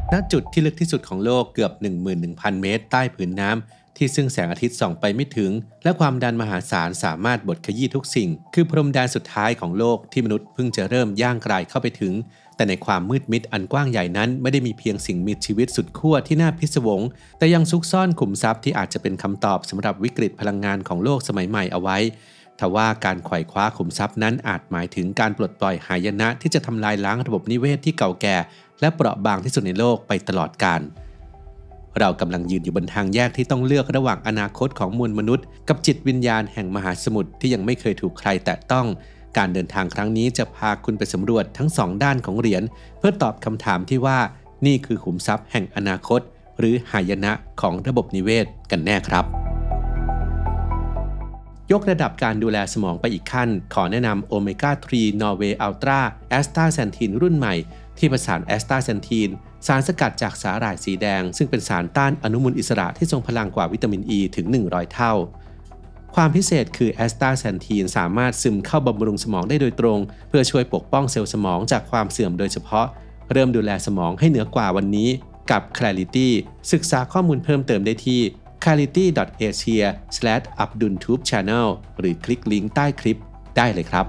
ณจุดที่ลึกที่สุดของโลกเกือบ 11,000 เมตรใต้ผืนน้ำที่ซึ่งแสงอาทิตย์ส่องไปไม่ถึงและความดันมหาศาลสามารถบดขยี้ทุกสิ่งคือพรมแดนสุดท้ายของโลกที่มนุษย์เพิ่งจะเริ่มย่างกรายเข้าไปถึงแต่ในความมืดมิดอันกว้างใหญ่นั้นไม่ได้มีเพียงสิ่งมีชีวิตสุดขั้วที่น่าพิศวงแต่ยังซุกซ่อนขุมทรัพย์ที่อาจจะเป็นคำตอบสำหรับวิกฤตพลังงานของโลกสมัยใหม่เอาไว้ทว่าการไขว่คว้าขุมทรัพย์นั้นอาจหมายถึงการปลดปล่อยหายนะที่จะทำลายล้างระบบนิเวศที่เก่าแก่และเปราะบางที่สุดในโลกไปตลอดกาลเรากำลังยืนอยู่บนทางแยกที่ต้องเลือกระหว่างอนาคตของมวลมนุษย์กับจิตวิญญาณแห่งมหาสมุทรที่ยังไม่เคยถูกใครแตะต้องการเดินทางครั้งนี้จะพาคุณไปสำรวจทั้งสองด้านของเหรียญเพื่อตอบคำถามที่ว่านี่คือขุมทรัพย์แห่งอนาคตหรือหายนะของระบบนิเวศกันแน่ครับยกระดับการดูแลสมองไปอีกขั้นขอแนะนำโอเมก้า 3 Norway Ultra แอสตาแซนทีนรุ่นใหม่ที่ผสานแอสตาแซนทีนสารสกัดจากสาหร่ายสีแดงซึ่งเป็นสารต้านอนุมูลอิสระที่ทรงพลังกว่าวิตามินอ e ีถึง100เท่าความพิเศษคือแอสตาแซนทีนสามารถซึมเข้าบำรุงสมองได้โดยตรงเพื่อช่วยปกป้องเซลล์สมองจากความเสื่อมโดยเฉพาะเริ่มดูแลสมองให้เหนือกว่าวันนี้กับ Clarity ศึกษาข้อมูลเพิ่มเติมได้ที่ clarity.asia/abdultubechannel หรือคลิกลิงก์ใต้คลิปได้เลยครับ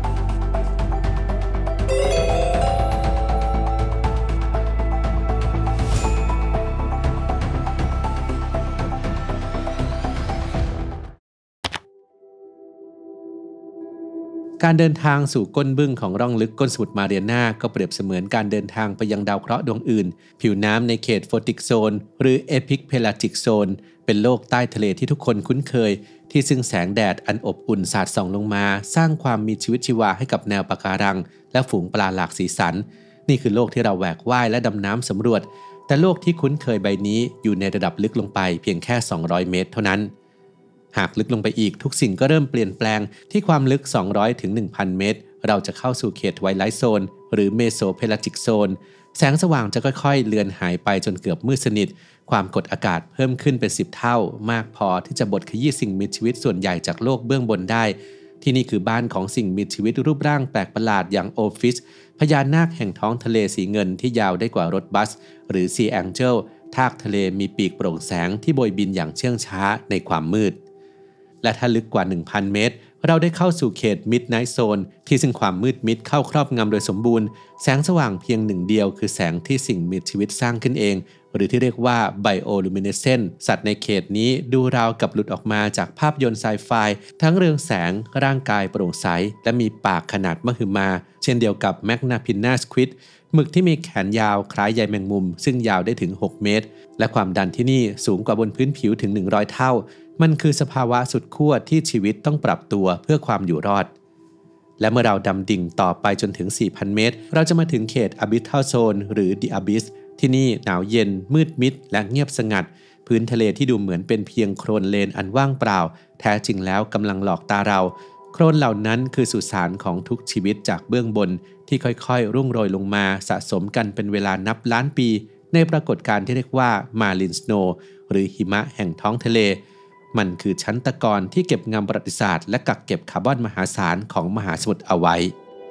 การเดินทางสู่ก้นบึ้งของร่องลึกก้นสมุทรมาเรียนาก็เปรียบเสมือนการเดินทางไปยังดาวเคราะห์ดวงอื่นผิวน้ำในเขตโฟติกโซนหรือเอพิกเพลาจิกโซนเป็นโลกใต้ทะเลที่ทุกคนคุ้นเคยที่ซึ่งแสงแดดอันอบอุ่นสาดส่องลงมาสร้างความมีชีวิตชีวาให้กับแนวปะการังและฝูงปลาหลากสีสันนี่คือโลกที่เราแหวกว่ายและดำน้ำสำรวจแต่โลกที่คุ้นเคยใบนี้อยู่ในระดับลึกลงไปเพียงแค่200 เมตรเท่านั้นหากลึกลงไปอีกทุกสิ่งก็เริ่มเปลี่ยนแปลงที่ความลึก200ถึง 1,000 เมตรเราจะเข้าสู่เขตไวไลท์โซนหรือเมโสเพลาจิกโซนแสงสว่างจะค่อยๆเลือนหายไปจนเกือบมืดสนิทความกดอากาศเพิ่มขึ้นเป็น10เท่ามากพอที่จะบดขยี้สิ่งมีชีวิตส่วนใหญ่จากโลกเบื้องบนได้ที่นี่คือบ้านของสิ่งมีชีวิตรูปร่างแปลกประหลาดอย่างโอฟิชพญานาคแห่งท้องทะเลสีเงินที่ยาวได้กว่ารถบัสหรือซีแองเจิลทากทะเลมีปีกโปร่งแสงที่โบยบินอย่างเชื่องช้าในความมืดและถ้าลึกกว่า 1,000 เมตรเราได้เข้าสู่เขต Midnight Zone ที่ซึ่งความมืดมิดเข้าครอบงำโดยสมบูรณ์แสงสว่างเพียงหนึ่งเดียวคือแสงที่สิ่งมีชีวิตสร้างขึ้นเองหรือที่เรียกว่า Bioluminescent สัตว์ในเขตนี้ดูราวกับหลุดออกมาจากภาพยนตร์ไซไฟทั้งเรืองแสงร่างกายโปร่งใสและมีปากขนาดมหึมาเช่นเดียวกับ Magna Pinna Squid หมึกที่มีแขนยาวคล้ายใยแมงมุมซึ่งยาวได้ถึง6 เมตรและความดันที่นี่สูงกว่าบนพื้นผิวถึง100เท่ามันคือสภาวะสุดขั้วที่ชีวิตต้องปรับตัวเพื่อความอยู่รอดและเมื่อเราดำดิ่งต่อไปจนถึง 4,000 เมตรเราจะมาถึงเขต Abyssal Zone หรือ The Abyss ที่นี่หนาวเย็นมืดมิดและเงียบสงัดพื้นทะเลที่ดูเหมือนเป็นเพียงโคลนเลนอันว่างเปล่าแท้จริงแล้วกำลังหลอกตาเราโคลนเหล่านั้นคือสุสานของทุกชีวิตจากเบื้องบนที่ค่อยๆรุ่งโรยลงมาสะสมกันเป็นเวลานับล้านปีในปรากฏการณ์ที่เรียกว่า Marine Snow หรือหิมะแห่งท้องทะเลมันคือชั้นตะกอนที่เก็บงำประวัติศาสตร์และกักเก็บคาร์บอนมหาศาลของมหาสมุทรเอาไว้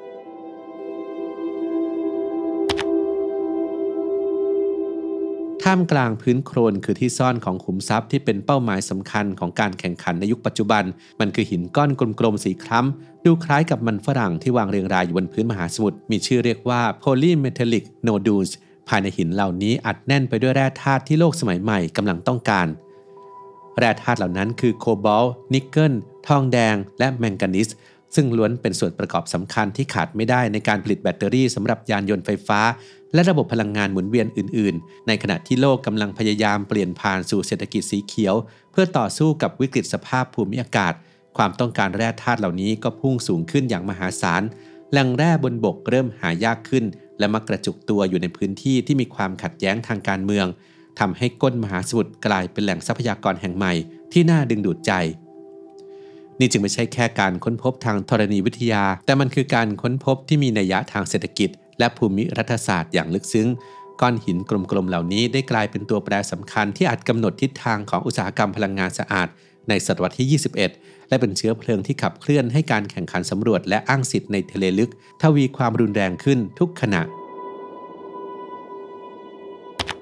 ท่ามกลางพื้นโคลนคือที่ซ่อนของขุมทรัพย์ที่เป็นเป้าหมายสำคัญของการแข่งขันในยุคปัจจุบันมันคือหินก้อนกลมๆสีคล้ำดูคล้ายกับมันฝรั่งที่วางเรียงรายอยู่บนพื้นมหาสมุทรมีชื่อเรียกว่า Polymetallic Nodules ภายในหินเหล่านี้อัดแน่นไปด้วยแร่ธาตุที่โลกสมัยใหม่กำลังต้องการแร่ธาตุเหล่านั้นคือโคบอลต์นิกเกิลทองแดงและแมงกานีสซึ่งล้วนเป็นส่วนประกอบสำคัญที่ขาดไม่ได้ในการผลิตแบตเตอรี่สำหรับยานยนต์ไฟฟ้าและระบบพลังงานหมุนเวียนอื่นๆในขณะที่โลกกำลังพยายามเปลี่ยนผ่านสู่เศรษฐกิจสีเขียวเพื่อต่อสู้กับวิกฤตสภาพภูมิอากาศความต้องการแร่ธาตุเหล่านี้ก็พุ่งสูงขึ้นอย่างมหาศาลแหล่งแร่บนบกเริ่มหายากขึ้นและมักกระจุกตัวอยู่ในพื้นที่ที่มีความขัดแย้งทางการเมืองทำให้ก้นมหาสมุทรกลายเป็นแหล่งทรัพยากรแห่งใหม่ที่น่าดึงดูดใจนี่จึงไม่ใช่แค่การค้นพบทางธรณีวิทยาแต่มันคือการค้นพบที่มีนัยยะทางเศรษฐกิจและภูมิรัฐศาสตร์อย่างลึกซึ้งก้อนหินกลมๆเหล่านี้ได้กลายเป็นตัวแปรสำคัญที่อาจกำหนดทิศทางของอุตสาหกรรมพลังงานสะอาดในศตวรรษที่ 21 และเป็นเชื้อเพลิงที่ขับเคลื่อนให้การแข่งขันสำรวจและอ้างสิทธิ์ในทะเลลึกทวีความรุนแรงขึ้นทุกขณะ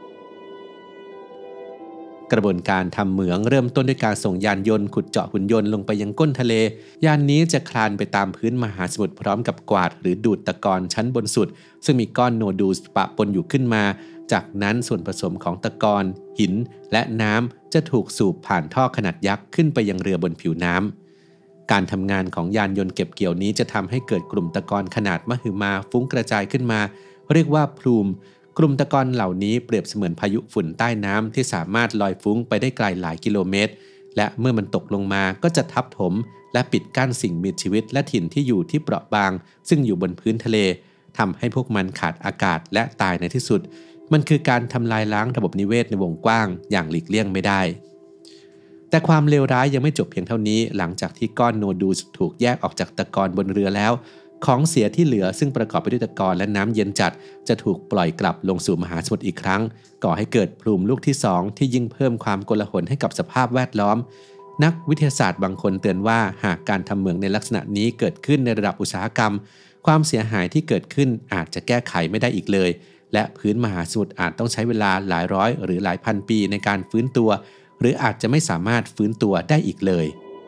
กระบวนการทำเหมืองเริ่มต้นด้วยการส่งยานยนต์ขุดเจาะหุ่นยนต์ลงไปยังก้นทะเล ยานนี้จะคลานไปตามพื้นมหาสมุทรพร้อมกับกวาดหรือดูดตะกอนชั้นบนสุดซึ่งมีก้อนโนดูลปะปนอยู่ขึ้นมาจากนั้นส่วนผสมของตะกอนหินและน้ำจะถูกสูบผ่านท่อขนาดยักษ์ขึ้นไปยังเรือบนผิวน้ำการทำงานของยานยนต์เก็บเกี่ยวนี้จะทำให้เกิดกลุ่มตะกอนขนาดมหึมาฟุ้งกระจายขึ้นมาเรียกว่าพลูมกลุ่มตะกอนเหล่านี้เปรียบเสมือนพายุฝุ่นใต้น้ำที่สามารถลอยฟุ้งไปได้ไกลหลายกิโลเมตรและเมื่อมันตกลงมาก็จะทับถมและปิดกั้นสิ่งมีชีวิตและถิ่นที่อยู่ที่เปราะบางซึ่งอยู่บนพื้นทะเลทำให้พวกมันขาดอากาศและตายในที่สุดมันคือการทำลายล้างระบบนิเวศในวงกว้างอย่างหลีกเลี่ยงไม่ได้แต่ความเลวร้ายยังไม่จบเพียงเท่านี้หลังจากที่ก้อนโนดูลถูกแยกออกจากตะกอนบนเรือแล้วของเสียที่เหลือซึ่งประกอบไปด้วยตะกอนและน้ำเย็นจัดจะถูกปล่อยกลับลงสู่มหาสมุทรอีกครั้งก่อให้เกิดพลูมลูกที่2ที่ยิ่งเพิ่มความโกลาหลให้กับสภาพแวดล้อมนักวิทยาศาสตร์บางคนเตือนว่าหากการทำเหมืองในลักษณะนี้เกิดขึ้นในระดับอุตสาหกรรมความเสียหายที่เกิดขึ้นอาจจะแก้ไขไม่ได้อีกเลยและพื้นมหาสมุทรอาจต้องใช้เวลาหลายร้อยหรือหลายพันปีในการฟื้นตัวหรืออาจจะไม่สามารถฟื้นตัวได้อีกเลย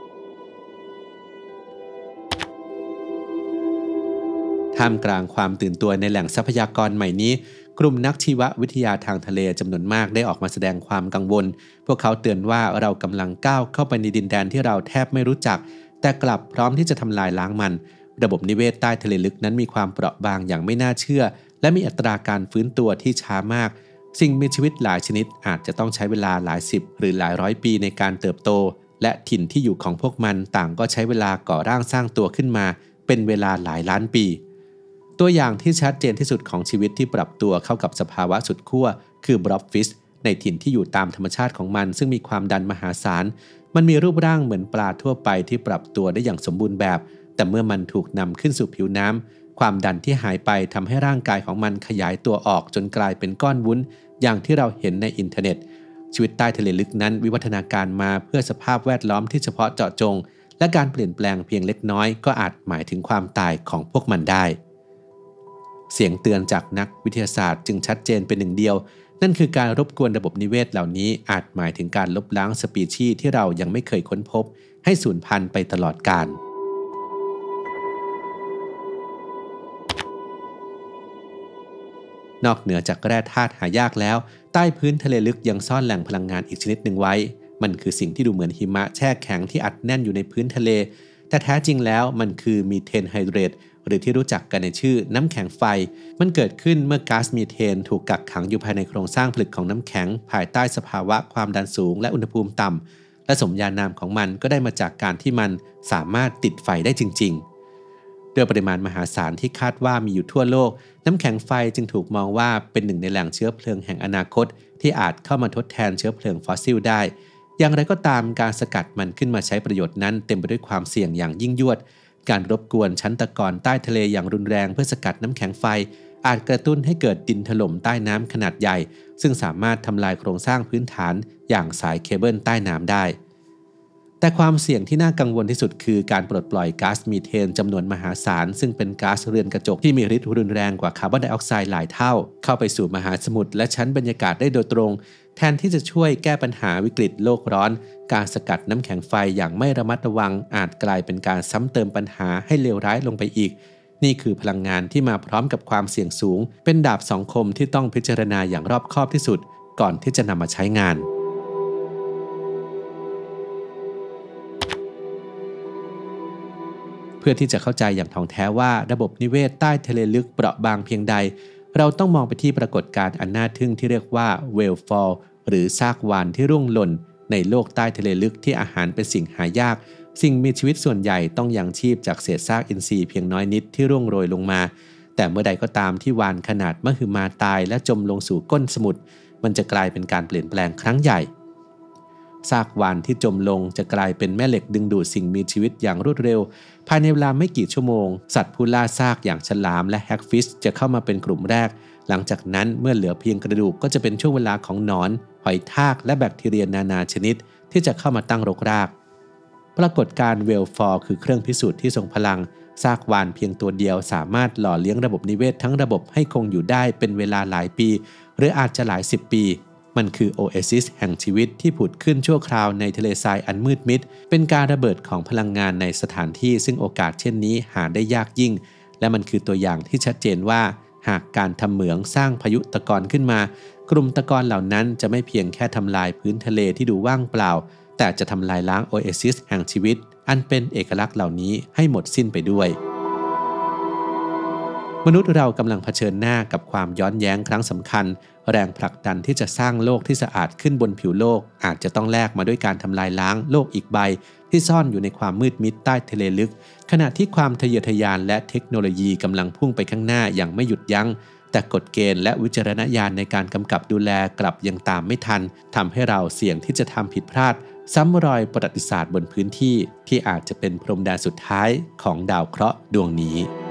ท่ามกลางความตื่นตัวในแหล่งทรัพยากรใหม่นี้กลุ่มนักชีววิทยาทางทะเลจำนวนมากได้ออกมาแสดงความกังวลพวกเขาเตือนว่าเรากำลังก้าวเข้าไปในดินแดนที่เราแทบไม่รู้จักแต่กลับพร้อมที่จะทำลายล้างมันระบบนิเวศใต้ทะเลลึกนั้นมีความเปราะบางอย่างไม่น่าเชื่อและมีอัตราการฟื้นตัวที่ช้ามากสิ่งมีชีวิตหลายชนิดอาจจะต้องใช้เวลาหลายสิบหรือหลายร้อยปีในการเติบโตและถิ่นที่อยู่ของพวกมันต่างก็ใช้เวลาก่อร่างสร้างตัวขึ้นมาเป็นเวลาหลายล้านปีตัวอย่างที่ชัดเจนที่สุดของชีวิตที่ปรับตัวเข้ากับสภาวะสุดขั้วคือบล็อบฟิชในถิ่นที่อยู่ตามธรรมชาติของมันซึ่งมีความดันมหาศาลมันมีรูปร่างเหมือนปลาทั่วไปที่ปรับตัวได้อย่างสมบูรณ์แบบแต่เมื่อมันถูกนำขึ้นสู่ผิวน้ำความดันที่หายไปทำให้ร่างกายของมันขยายตัวออกจนกลายเป็นก้อนวุ้นอย่างที่เราเห็นในอินเทอร์เน็ตชีวิตใต้ทะเลลึกนั้นวิวัฒนาการมาเพื่อสภาพแวดล้อมที่เฉพาะเจาะจงและการเปลี่ยนแปลงเพียงเล็กน้อยก็อาจหมายถึงความตายของพวกมันได้เสียงเตือนจากนักวิทยาศาสตร์จึงชัดเจนเป็นหนึ่งเดียวนั่นคือการรบกวนระบบนิเวศเหล่านี้อาจหมายถึงการลบล้างสปีชีส์ที่เรายังไม่เคยค้นพบให้สูญพันธุ์ไปตลอดกาลนอกเหนือจากแร่ธาตุหายากแล้วใต้พื้นทะเลลึกยังซ่อนแหล่งพลังงานอีกชนิดหนึ่งไว้มันคือสิ่งที่ดูเหมือนหิมะแช่แข็งที่อัดแน่นอยู่ในพื้นทะเลแต่แท้จริงแล้วมันคือมีเทนไฮเดรตหรือที่รู้จักกันในชื่อน้ำแข็งไฟมันเกิดขึ้นเมื่อก๊าซมีเทนถูกกักขังอยู่ภายในโครงสร้างผลึกของน้ำแข็งภายใต้สภาวะความดันสูงและอุณหภูมิต่ำและสมญานามของมันก็ได้มาจากการที่มันสามารถติดไฟได้จริงๆด้วยปริมาณมหาศาลที่คาดว่ามีอยู่ทั่วโลกน้ำแข็งไฟจึงถูกมองว่าเป็นหนึ่งในแหล่งเชื้อเพลิงแห่งอนาคตที่อาจเข้ามาทดแทนเชื้อเพลิงฟอสซิลได้อย่างไรก็ตามการสกัดมันขึ้นมาใช้ประโยชน์นั้นเต็มไปด้วยความเสี่ยงอย่างยิ่งยวดการรบกวนชั้นตะกอนใต้ทะเลอย่างรุนแรงเพื่อสกัดน้ำแข็งไฟอาจกระตุ้นให้เกิดดินถล่มใต้น้ำขนาดใหญ่ซึ่งสามารถทำลายโครงสร้างพื้นฐานอย่างสายเคเบิลใต้น้ำได้แต่ความเสี่ยงที่น่ากังวลที่สุดคือการปลดปล่อยก๊าซมีเทนจำนวนมหาศาลซึ่งเป็นก๊าซเรือนกระจกที่มีฤทธิ์รุนแรงกว่าคาร์บอนไดออกไซด์หลายเท่าเข้าไปสู่มหาสมุทรและชั้นบรรยากาศได้โดยตรงแทนที่จะช่วยแก้ปัญหาวิกฤตโลกร้อนการสกัดน้ำแข็งไฟอย่างไม่ระมัดระวังอาจกลายเป็นการซ้ำเติมปัญหาให้เลวร้ายลงไปอีกนี่คือพลังงานที่มาพร้อมกับความเสี่ยงสูงเป็นดาบสองคมที่ต้องพิจารณาอย่างรอบคอบที่สุดก่อนที่จะนำมาใช้งานเพื่อที่จะเข้าใจอย่างท่องแท้ว่าระบบนิเวศใต้ทะเลลึกเปราะบางเพียงใดเราต้องมองไปที่ปรากฏการณ์อันน่าทึ่งที่เรียกว่า Whale Fall หรือซากวาฬที่ร่วงหล่นในโลกใต้ทะเลลึกที่อาหารเป็นสิ่งหายากสิ่งมีชีวิตส่วนใหญ่ต้องยังชีพจากเศษซากอินทรีย์เพียงน้อยนิดที่ร่วงโรยลงมาแต่เมื่อใดก็ตามที่วาฬขนาดมหึมาตายและจมลงสู่ก้นสมุทรมันจะกลายเป็นการเปลี่ยนแปลงครั้งใหญ่ซากวาฬที่จมลงจะกลายเป็นแม่เหล็กดึงดูดสิ่งมีชีวิตอย่างรวดเร็วภายในเวลาไม่กี่ชั่วโมงสัตว์ผู้ล่าซากอย่างฉลามและแฮกฟิชจะเข้ามาเป็นกลุ่มแรกหลังจากนั้นเมื่อเหลือเพียงกระดูกก็จะเป็นช่วงเวลาของหนอนหอยทากและแบคทีเรียนานาชนิดที่จะเข้ามาตั้งรกรากปรากฏการณ์เวลฟอร์คือเครื่องพิสูจน์ที่ทรงพลังซากวาฬเพียงตัวเดียวสามารถหล่อเลี้ยงระบบนิเวศทั้งระบบให้คงอยู่ได้เป็นเวลาหลายปีหรืออาจจะหลายสิบปีมันคือโอเอซิสแห่งชีวิตที่ผุดขึ้นชั่วคราวในทะเลทรายอันมืดมิดเป็นการระเบิดของพลังงานในสถานที่ซึ่งโอกาสเช่นนี้หาได้ยากยิ่งและมันคือตัวอย่างที่ชัดเจนว่าหากการทำเหมืองสร้างพายุตะกอนขึ้นมากลุ่มตะกอนเหล่านั้นจะไม่เพียงแค่ทำลายพื้นทะเลที่ดูว่างเปล่าแต่จะทำลายล้างโอเอซิสแห่งชีวิตอันเป็นเอกลักษณ์เหล่านี้ให้หมดสิ้นไปด้วยมนุษย์เรากำลังเผชิญหน้ากับความย้อนแย้งครั้งสำคัญแรงผลักดันที่จะสร้างโลกที่สะอาดขึ้นบนผิวโลกอาจจะต้องแลกมาด้วยการทำลายล้างโลกอีกใบที่ซ่อนอยู่ในความมืดมิดใต้ทะเลลึกขณะที่ความทะเยอทะยานและเทคโนโลยีกำลังพุ่งไปข้างหน้าอย่างไม่หยุดยั้งแต่กฎเกณฑ์และวิจารณญาณในการกำกับดูแลกลับยังตามไม่ทันทำให้เราเสี่ยงที่จะทำผิดพลาดซ้ำรอยประวัติศาสตร์บนพื้นที่ที่อาจจะเป็นพรมแดนสุดท้ายของดาวเคราะห์ดวงนี้